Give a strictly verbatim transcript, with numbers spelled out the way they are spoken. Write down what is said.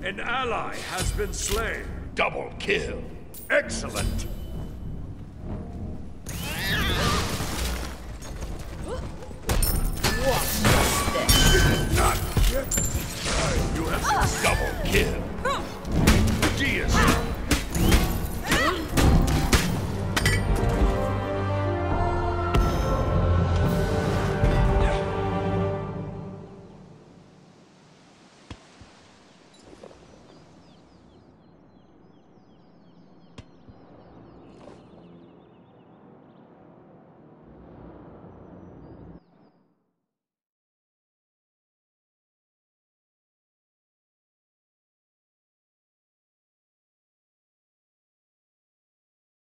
An ally has been slain. Double kill. Excellent. What?